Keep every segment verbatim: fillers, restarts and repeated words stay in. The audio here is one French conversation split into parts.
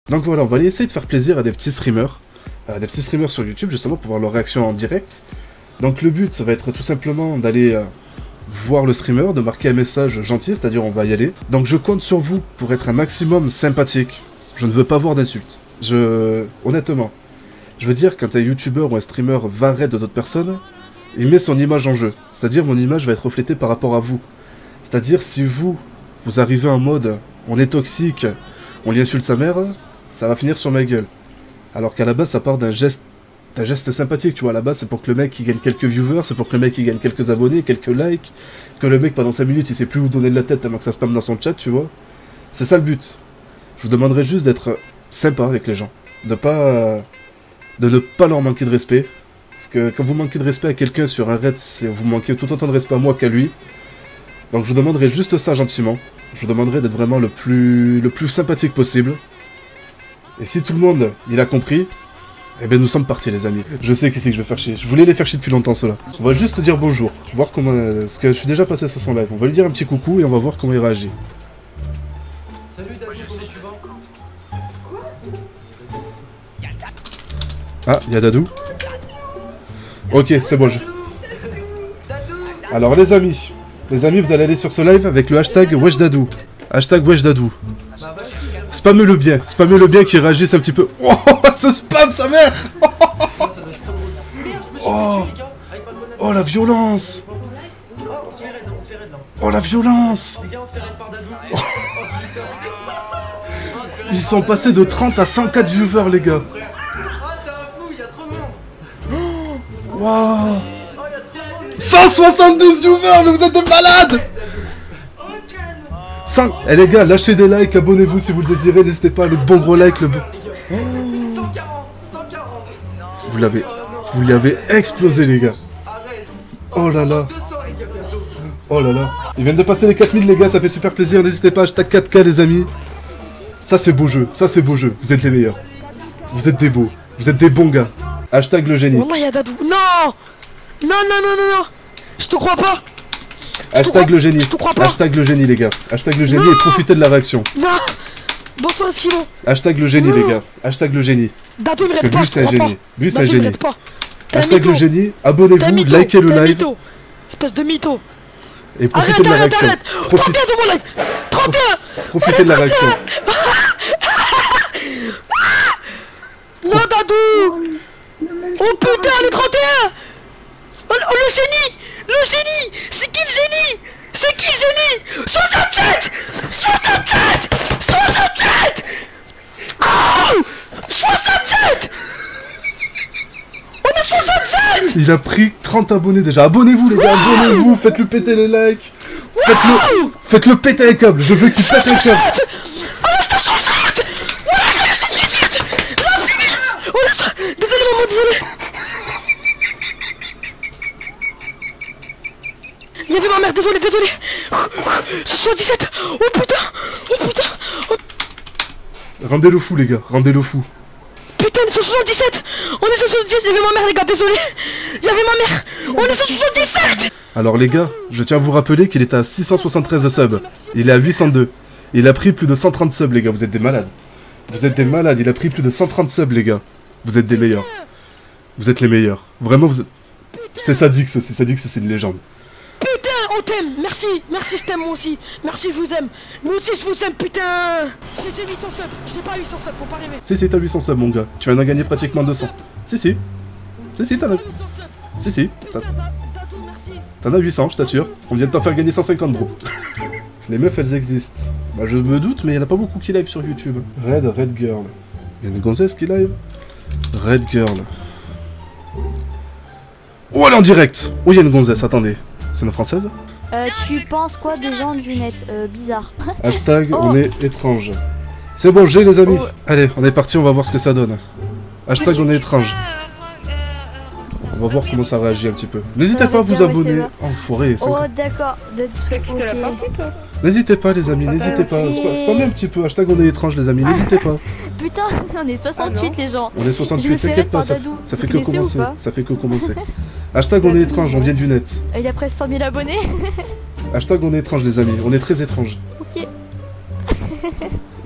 Donc voilà, on va aller essayer de faire plaisir à des petits streamers. Euh, des petits streamers sur YouTube, justement, pour voir leurs réactions en direct. Donc le but, ça va être tout simplement d'aller euh, voir le streamer, de marquer un message gentil, c'est-à-dire on va y aller. Donc je compte sur vous pour être un maximum sympathique. Je ne veux pas voir d'insultes. Je... Honnêtement. Je veux dire, quand un YouTuber ou un streamer va raid de d'autres personnes, il met son image en jeu. C'est-à-dire, mon image va être reflétée par rapport à vous. C'est-à-dire, si vous, vous arrivez en mode, on est toxique, on lui insulte sa mère, ça va finir sur ma gueule. Alors qu'à la base, ça part d'un geste, d'un geste sympathique, tu vois. À la base, c'est pour que le mec, il gagne quelques viewers, c'est pour que le mec, il gagne quelques abonnés, quelques likes, que le mec, pendant cinq minutes, il sait plus où donner de la tête tellement que ça spamme dans son chat, tu vois. C'est ça le but. Je vous demanderai juste d'être sympa avec les gens. De pas... de ne pas leur manquer de respect. Parce que quand vous manquez de respect à quelqu'un sur un raid, vous manquez tout autant de respect à moi qu'à lui. Donc je vous demanderai juste ça gentiment. Je vous demanderai d'être vraiment le plus, le plus sympathique possible. Et si tout le monde, il a compris, eh bien nous sommes partis les amis. Je sais qui c'est que je vais faire chier. Je voulais les faire chier depuis longtemps ceux-là. On va juste dire bonjour. Voir comment... Parce que je suis déjà passé sur son live. On va lui dire un petit coucou et on va voir comment il réagit. Salut Dadou, comment tu vas? Ah, il y a Dadou. Ok, c'est bon. Je... Alors les amis, les amis, vous allez aller sur ce live avec le hashtag WeshDadou. Hashtag WeshDadou. Spammez-le bien, spammez-le bien qui réagisse un petit peu. Oh, ce spam, sa mère. Oh, oh la violence. Oh la violence. Ils sont passés de trente à cent quatre viewers les gars. Waouh, cent soixante-douze viewers, mais vous êtes des malades. cinq... Eh les gars, lâchez des likes, abonnez-vous si vous le désirez, n'hésitez pas, le bon gros like, le bon... Oh. Vous l'avez... Vous l'avez explosé les gars. Oh là là. Oh là là. Ils viennent de passer les quatre mille les gars, ça fait super plaisir, n'hésitez pas, hashtag quatre K les amis. Ça c'est beau jeu, ça c'est beau jeu, vous êtes les meilleurs. Vous êtes des beaux, vous êtes des bons gars. Hashtag le génie. Wallah y'a Dadou. Non. Non, non, non, non, non. Je te crois pas. Hashtag le génie. Je te crois pas. Hashtag le génie les gars. Hashtag le génie non. Et profitez de la réaction. Non. Bonsoir Simon. Hashtag le génie non. Les gars. Hashtag le génie. Dadou il me Parce que pas, lui c'est un génie. Lui c'est un génie. Hashtag le génie. Abonnez-vous, likez le live. Mytho. Espèce de mytho. Et profitez arrête, de la arrête, réaction. Arrête. Profite... trente et un de mon live. trente et un. Profitez de la réaction. Non Dadou. Oh putain, les trente et un. Oh, oh le génie. Le génie. C'est qui le génie? C'est qui le génie? soixante-sept. soixante-sept. soixante-sept. Oh soixante-sept. On est soixante-sept. Il a pris trente abonnés déjà. Abonnez-vous les gars, abonnez-vous. Faites-le péter les likes. Faites-le Faites-le péter un câble. Je veux qu'il pète un câble. Désolé maman, désolé. Il y avait ma mère, désolé, désolé. soixante-dix-sept. Oh putain. Oh putain. Oh. Rendez-le fou les gars, rendez-le fou. Putain, on est sur soixante-dix-sept. On est sur soixante-dix-sept, il y avait ma mère les gars, désolé. Il y avait ma mère. On est sur soixante-dix-sept. Alors les gars, je tiens à vous rappeler qu'il est à six cent soixante-treize de subs. Il est à huit cent deux. Il a pris plus de cent trente subs les gars, vous êtes des malades. Vous êtes des malades, il a pris plus de cent trente subs les gars. Vous êtes des meilleurs. Vous êtes les meilleurs. Vraiment, vous êtes... C'est Sadix aussi, Sadix c'est une légende. Putain, on t'aime. Merci, merci, je t'aime moi aussi. Merci, je vous aime. Moi aussi, je vous aime, putain. J'ai huit cents subs, j'ai pas huit cents subs, faut pas rêver. Si, si, t'as huit cents subs mon gars. Tu viens d'en gagner pratiquement deux cents. Si, si. Si, si, t'en as... Si, si. T'en as huit cents, je t'assure. On vient de t'en faire gagner cent cinquante, bro. Les meufs, elles existent. Bah, je me doute, mais il y en a pas beaucoup qui live sur YouTube. Red, Red Girl. Il y a une gonzesse qui live. Red Girl. Oh, elle est en direct. Oh, il y a une gonzesse, attendez. C'est une française? Euh, tu penses quoi des gens du net? Euh, bizarre. Hashtag, oh. on est étrange. C'est bon, j'ai les amis. Oh. Allez, on est parti, on va voir ce que ça donne. Hashtag, on est étrange. On va voir comment ça réagit un petit peu. N'hésitez pas à vous abonner. Enfoiré. Oh, d'accord. N'hésitez pas, les amis, n'hésitez pas. Spammez un petit peu. Hashtag, on est étrange, les amis, n'hésitez pas. Putain, on est soixante-huit, les gens. On est soixante-huit, t'inquiète pas, ça, ça fait que commencer. Ça fait que commencer. Hashtag, on est étrange, on vient du net. Il a presque cent mille abonnés. Hashtag, on est étrange, les amis, on est très étrange. Ok.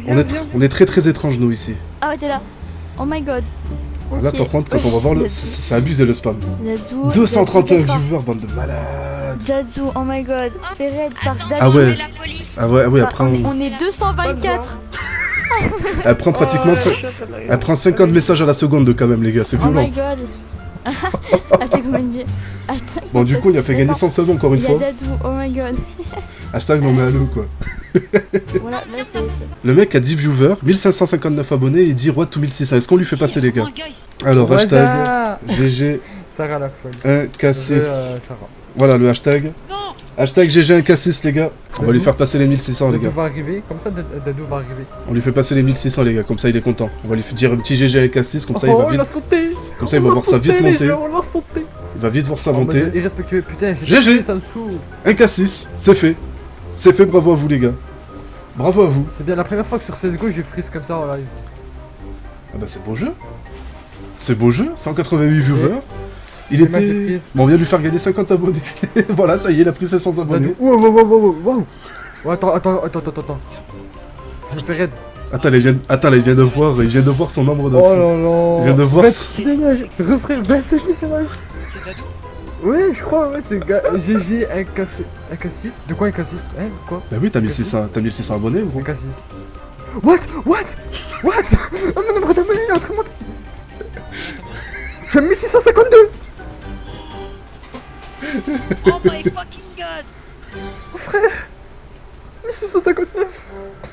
On est, on est très très étranges nous ici. Ah ouais, t'es là. Oh my god. Là Ok. par contre, quand on va voir le... C'est c'est abusé le spam. Zazu. deux cent trente et un Zazu, t'es viewers, bande de malades. Zazu, oh my god. Fais raid par Zazu. Ah ouais. Ah ouais, ah ouais, Bah, après on, est, on... on est deux cent vingt-quatre. Elle prend pratiquement... cin- Elle prend cinquante messages à la seconde quand même les gars, c'est Oh my violent. god. Hashtag O M G. Hashtag- Bon du coup il a fait gagner cent subs encore une Il y a fois. Zazu, oh my god. Hashtag non mais allô quoi. Voilà, là c'est. c'est- Le mec a dix viewers, mille cinq cent cinquante-neuf abonnés et il dit Road to mille six cents. Est-ce qu'on lui fait passer les gars? Alors hashtag Waza. G G Sarah la folle. un K six. Euh, Sarah. Voilà le hashtag. Hashtag G G un K six les gars. On va lui faire passer les mille six cents les Dadou gars. va arriver, comme ça Dad- Dadou va arriver. On lui fait passer les mille six cents les gars, comme ça il est content. On va lui dire un petit G G un K six, comme ça il oh, va il vite. a sauté. Comme ça il va On l'a voir ça sauté, vite les monter. gens, On l'a sauté. Il va vite voir ça En mode monter. irrespectueux, putain, G j'ai G. ça me saoule. un K six, c'est fait. C'est fait, bravo à vous les gars. Bravo à vous. C'est bien la première fois que sur C S G O j'ai freeze comme ça en live. Ah bah c'est beau jeu. C'est beau jeu, cent quatre-vingt-huit viewers. Il Le mec est était... freeze. Bon on vient de lui faire gagner cinquante abonnés. Voilà, ça y est, il a pris ses cent abonnés. Dadou. Wow, wow, wow, wow, wow. Oh, attends, attends, attends, attends, attends. Je me fais raid. Attends, là, il vient... Attends, là, il vient de voir, il vient de voir son nombre de Oh fous. là là. Il vient de voir vingt visionnages. Refrais, vingt-sept visionnages. Ouais, je crois, ouais, c'est ga- G G un K six. De quoi un K six? Hein, quoi? Bah oui, t'as mille six cents, t'as mille six cents abonnés ou Un quoi? K six. What? What? What? Oh mon nombre d'abonnés il est en train de monter. Je suis à mille six cent cinquante-deux. Oh my fucking god. Oh frère, mille six cent cinquante-neuf.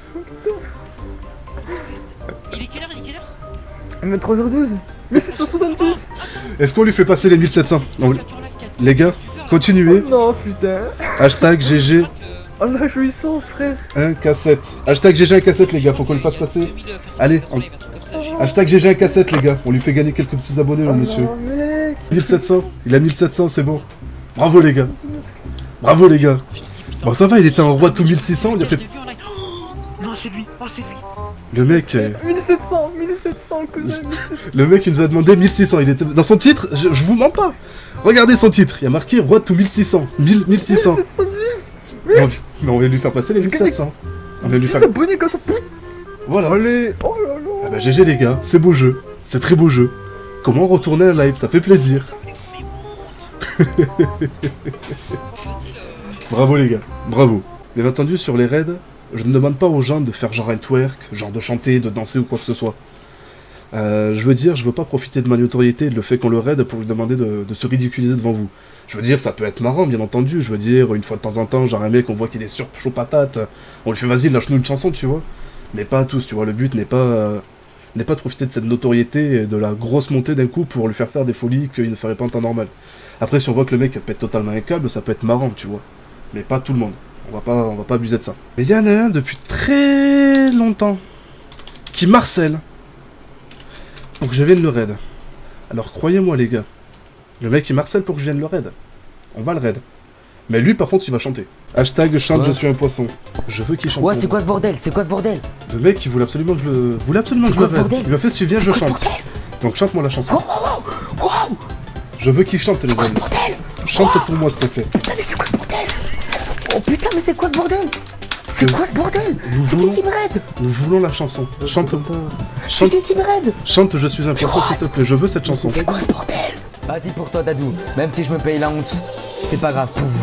Il est quelle heure? Il est quelle heure? vingt-trois heures douze. mille six cent soixante-six. Est-ce qu'on lui fait passer les mille sept cents? Non, les gars, continuez. Non putain. Hashtag G G Oh la jouissance frère. un K sept. Hashtag G G un K sept les gars, faut qu'on le fasse passer. Allez, on- hashtag G G un K sept les gars, on lui fait gagner quelques petits abonnés le Oh monsieur. non, mec. mille sept cents, il a mille sept cents, c'est bon. Bravo les gars. Bravo les gars. Bon ça va, il était en roi tout mille six cents, il a fait... Non, c'est lui. Oh, c'est lui. Le mec... euh, mille sept cents, mille sept cents cousin, mille sept cents. Le mec il nous a demandé mille six cents, il était dans son titre, je, je vous mens pas. Regardez son titre, il y a marqué roi tout mille six cents, mille, mille six cents. mille sept cent dix. Bon, mais on vient lui faire passer les mille sept cents. On vient lui dix faire... abonnés comme ça. Voilà. Allez. Oh là là. Ah bah G G les gars, c'est beau jeu, c'est très beau jeu. Comment retourner un live, ça fait plaisir. Bravo les gars, bravo. Bien entendu sur les raids, je ne demande pas aux gens de faire genre un twerk, genre de chanter, de danser ou quoi que ce soit. Euh, je veux dire, je veux pas profiter de ma notoriété et de le fait qu'on le raid pour lui demander de, de se ridiculiser devant vous. Je veux dire, ça peut être marrant, bien entendu. Je veux dire, une fois de temps en temps, genre un mec, on voit qu'il est sur chaud patate, on lui fait vas-y, lâche-nous une chanson, tu vois. Mais pas à tous, tu vois. Le but n'est pas, euh, n'est pas de profiter de cette notoriété et de la grosse montée d'un coup pour lui faire faire des folies qu'il ne ferait pas en temps normal. Après, si on voit que le mec pète totalement un câble, ça peut être marrant, tu vois. Mais pas tout le monde. On va pas, on va pas abuser de ça. Mais il y en a un depuis très longtemps qui marcelle pour que je vienne le raid. Alors croyez-moi les gars, le mec il marcelle pour que je vienne le raid. On va le raid. Mais lui par contre il va chanter. Hashtag chante Ouais. je suis un poisson. Je veux qu'il chante. Ouais, pour c'est moi. quoi ce bordel? C'est quoi ce bordel? Le mec il voulait absolument que je le. voulait absolument que C'est je le quoi ce raid. bordel Il m'a fait si tu viens je C'est quoi ce chante. bordel Donc chante-moi la chanson. Wow, wow, wow, wow. Je veux qu'il chante les C'est quoi ce amis. bordel? Chante pour moi s'il te plaît. Putain, mais c'est quoi ce bordel? Oh putain, mais c'est quoi ce bordel? C'est C'est- quoi ce bordel? Nous C'est qui voulons, qui me raid? nous voulons la chanson. Chante, C'est chante, qui qui me raid? chante je suis un poisson s'il te plaît. Je veux cette chanson. C'est quoi ce bordel? Vas-y pour toi, Dadou. Même si je me paye la honte, c'est pas grave pour vous.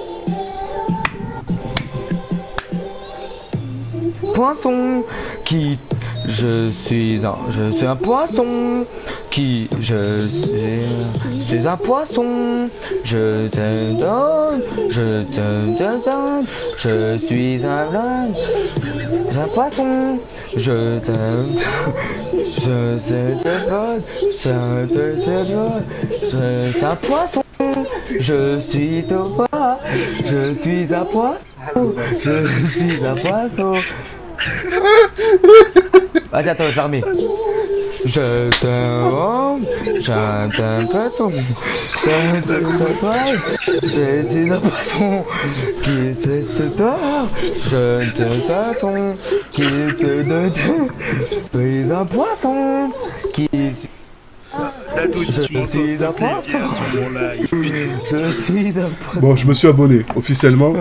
Poisson qui je suis un je suis un poisson qui je suis je suis un poisson je te donne je te donne je suis un blanc un poisson je t'aime je te donne je te donne je suis un poisson je suis Thomas je suis un poisson je suis un poisson. Vas-y, attends, je l'armée. Je t'aime, je t'aime poisson. Je te je suis un poisson qui te dort. Je te poisson qui te donne. Je suis un poisson qui. Dadou, Je si tu m'entends, suis s'il te un plaît, poisson. viens à ce moment-là. Je suis un poisson. Bon, je me suis abonné, officiellement.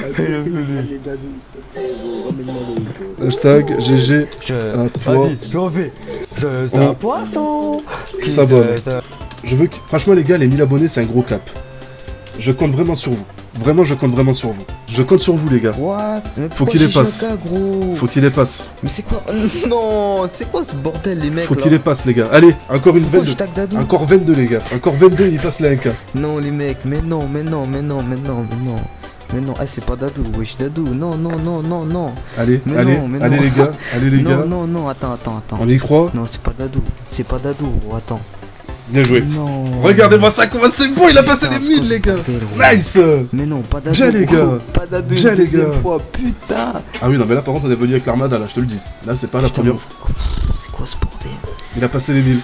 Hashtag G G Je... à toi. Vas-y, je refais. Je suis On un poisson. s'abonne. Je- Je veux que... Franchement, les gars, les mille abonnés, c'est un gros cap. Je compte vraiment sur vous. Vraiment, je compte vraiment sur vous. Je compte sur vous, les gars. What? Mais Faut pourquoi qu'il les G G passe. A K, gros? Faut qu'il les passe. Mais c'est quoi? Non, c'est quoi ce bordel, les mecs? Faut là qu'il les passe, les gars. Allez, encore une Pourquoi vingt-deux. hashtag Dadou? Encore vingt-deux, les gars. Encore vingt-deux, il passe les un K. Non, les mecs, mais non, mais non, mais non, mais non, mais non. Mais non, ah, c'est pas Dadou, wesh, Dadou. Non, non, non, non, non. Allez, Mais allez, non, mais allez, non. les gars. Allez, les non, gars. non, non, attends, attends, attends. On y croit. Non, c'est pas Dadou. C'est pas Dadou, gros, attends. Bien joué. Non. Regardez-moi ça, comment c'est bon, il a passé les Putain, mille, c'est les gars. quoi ce bordel, gros? Nice. Mais non, pas Dadou. Bien, les gros. gars. Pas Dadou Bien, une les deuxième gars. fois, putain. Ah oui, non, mais là, par contre, on est venu avec l'armada, là, je te le dis. Là, c'est pas la Putain, première fois. c'est quoi ce bordel? Il a passé les mille.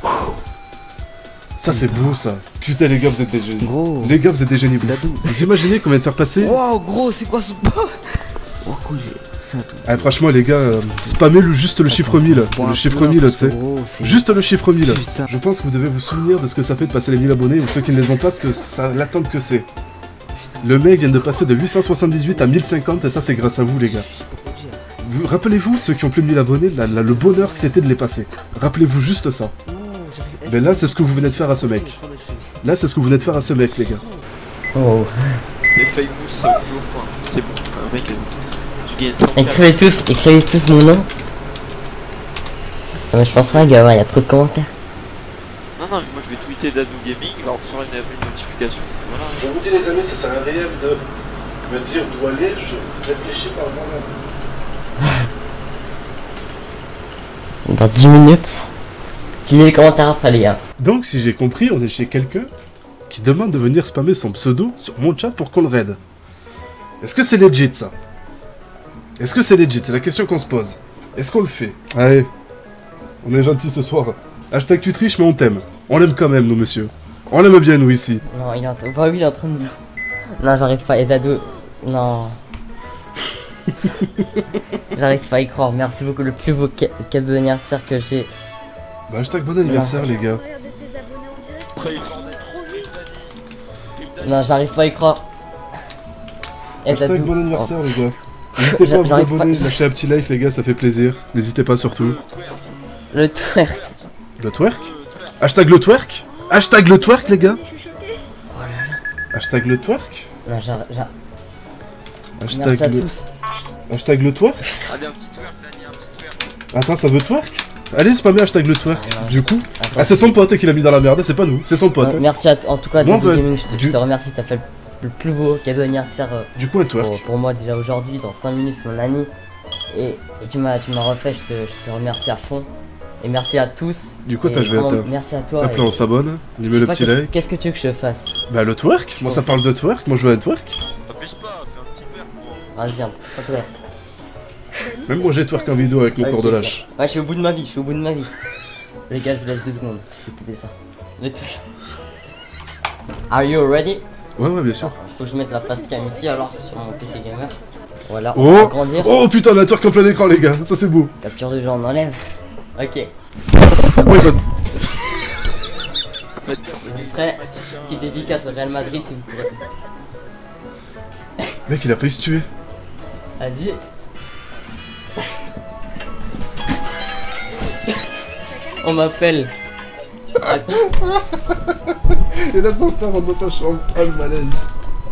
Ça, c'est beau, ça. Putain, les gars, vous êtes des génies. Gros. Les gars, vous êtes des génies. Vous, Dadou. vous imaginez combien de faire passer? Waouh, gros, c'est quoi ce... Oh, gros, j'ai... C'est un truc. Ah, franchement, les gars, euh, spammez le, juste le chiffre mille. Le chiffre mille, tu sais. Juste le chiffre mille. Putain. Je pense que vous devez vous souvenir de ce que ça fait de passer les mille abonnés, ou ceux qui ne les ont pas, parce que ça l'attente que c'est. Le mec vient de passer de huit cent soixante-dix-huit à mille cinquante, et ça, c'est grâce à vous, les gars. Vous- Rappelez-vous, ceux qui ont plus de mille abonnés, la- la- le bonheur que c'était de les passer. Rappelez-vous juste ça. Mais là, c'est ce que vous venez de faire à ce mec. Là, c'est ce que vous venez de faire à ce mec, les gars. Oh. Les famous, c'est au point. C'est bon, un mec, tu gagnes cent K. Écrivez tous, écrivez tous mon nom. Non, mais je pense pas, gars, il y a trop de commentaires. Non, non, mais moi je vais tweeter Dadou Gaming, il va recevoir une, une notification. Voilà. Je vous dis, les amis, ça sert à rien de me dire d'où aller, je réfléchis par moi-même. Dans dix minutes. Tu lis les commentaires après, les gars. Donc, si j'ai compris, on est chez quelqu'un qui demande de venir spammer son pseudo sur mon chat pour qu'on le raid. Est-ce que c'est legit, ça? Est-ce que c'est legit? C'est la question qu'on se pose. Est-ce qu'on le fait? Allez, on est gentil ce soir. Hashtag tu triches, mais on t'aime. On l'aime quand même, nous, monsieur. On l'aime bien, nous, ici. Non, il est en train... Bah oui, il est en train de... Non, j'arrive pas, et Dadou... Non... J'arrive pas à y croire, merci beaucoup, le plus beau ca- cadeau d'anniversaire que j'ai. Bah, hashtag bon anniversaire, les gars. Non, j'arrive pas à y croire. Et Hashtag Dadou... bon anniversaire, Oh. les gars. N'hésitez pas à vous J'arrive pas- abonner, lâchez un petit like, les gars, ça fait plaisir. N'hésitez pas surtout. Le twerk. Le twerk? Hashtag le twerk? Hashtag le twerk, les gars? Hashtag le twerk? Non, j'arrive... j'arrive- Merci Hashtag à le... tous. Hashtag le twerk? Allez, un petit twerk, Dani, un petit twerk. Attends, ça veut twerk? Allez, spammer hashtag le twerk. Ah, non. Du coup... Attends. Ah, c'est son pote qui l'a mis dans la merde, c'est pas nous, c'est son pote. Euh, merci à t- en tout cas, Moi, Dadou bah, Gaming, je te, du- je te remercie, t'as fait le plus beau cadeau d'anniversaire euh, Du coup, un twerk. pour, pour moi déjà aujourd'hui, dans cinq minutes, c'est mon ami. Et, et tu m'as tu m'as refait, je te, je te remercie à fond. Et merci à tous. Du coup, Et attends, je vais vraiment, attendre. merci à toi. Hop et- là, on s'abonne, on y je met sais le pas, petit qu'est-ce- like. Qu'est-ce que tu veux que je fasse? Bah, le twerk? Moi, ça parle de twerk, moi je veux un twerk. Abuse pas, fais un petit twerk pour... Vas-y, un peu là. Même moi, j'ai twerk en vidéo avec mon Ok, corps de ok. lâche. Ouais, je suis au bout de ma vie, je suis au bout de ma vie. Les gars, je vous laisse deux secondes. Je vais péter ça. Le truc. Are you ready? Ouais, ouais, bien sûr. Faut que je mette la face cam ici alors sur mon P C gamer. Voilà, on Oh va agrandir. Oh putain, on a un twerk en plein écran, les gars, ça c'est beau. Capture de jeu, on enlève. Ok. Ouais, bah, Vous êtes prêts? Petite dédicace au Real Madrid si vous pourrez. mec, il a failli se tuer. Vas-y. On m'appelle. Attends. Et là, son père rentre dans sa chambre. Oh, le malaise.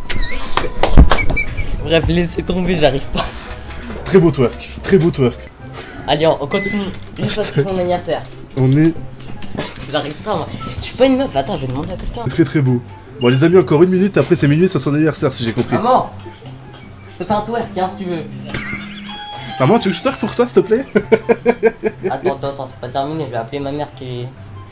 Bref, laissez tomber, j'arrive pas. Très beau twerk, très beau twerk. Allez, on, on continue. Lui, ça c'est son anniversaire. On est J'arrive pas, moi. Je suis pas une meuf. Attends, je vais demander à quelqu'un. très très beau. Bon, les amis, encore une minute, après c'est minuit, c'est son anniversaire, si j'ai compris. Maman, je te fais un twerk, hein, si tu veux. Maman, tu veux que je twerk pour toi, s'il te plaît? Attends, attends, attends, c'est pas terminé. Je vais appeler ma mère qui est.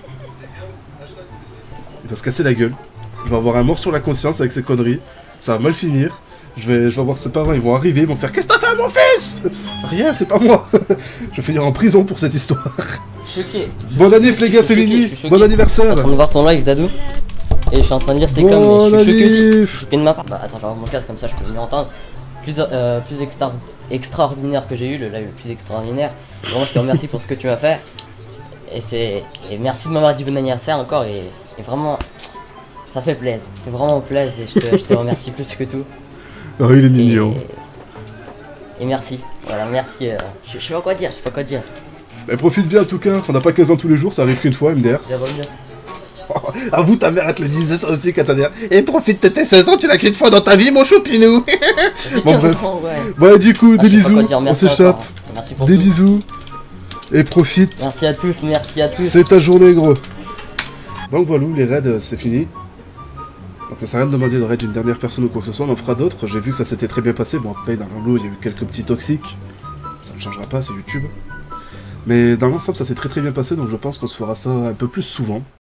Il va se casser la gueule. Il va avoir un mort sur la conscience avec ses conneries. Ça va mal finir. Je vais, je vais voir ses parents, ils vont arriver, ils vont faire: qu'est-ce que t'as fait à mon fils? Rien, c'est pas moi. Je vais finir en prison pour cette histoire. Choqué. Bonne année, les gars, c'est choqué, minuit. je suis choqué. Bon Je suis anniversaire. en train de voir ton live, Dadou. Et je suis en train de lire tes coms. Bon Et je suis choqué aussi. anniv. Choqué de ma part. Bah, attends, je vais avoir mon casque comme ça, je peux mieux entendre. Plus, euh, plus extra extraordinaire que j'ai eu, le live le plus extraordinaire. Vraiment, je te remercie pour ce que tu m'as fait. et c'est et merci de m'avoir dit bon anniversaire encore et, et vraiment ça fait plaisir, ça fait vraiment plaisir et je te, je te remercie plus que tout. Ah, il est mignon. Et, et merci, voilà merci, euh, je, je sais pas quoi dire, je sais pas quoi dire. Mais profite bien en tout cas, on n'a pas quinze ans tous les jours, ça arrive qu'une fois M D R. Je vais revenir. Avoue, ta mère elle te le disait ça aussi quand ta mère. Et profite de tes seize ans, tu l'as qu'une fois dans ta vie mon choupinou. Bon bref. Ans, ouais. Ouais du coup, Ah, des je sais pas bisous, quoi dire, on merci s'échappe. encore, hein. Merci pour Des tout. bisous. Et profite. Merci à tous, merci à tous. C'est ta journée gros. Donc voilà, les raids euh, c'est fini. Donc ça sert à rien de demander de raid d'une dernière personne ou quoi que ce soit, on en fera d'autres. J'ai vu que ça s'était très bien passé. Bon après dans mon lot il y a eu quelques petits toxiques. Ça ne changera pas, c'est YouTube. Mais dans l'ensemble ça s'est très très bien passé, donc je pense qu'on se fera ça un peu plus souvent.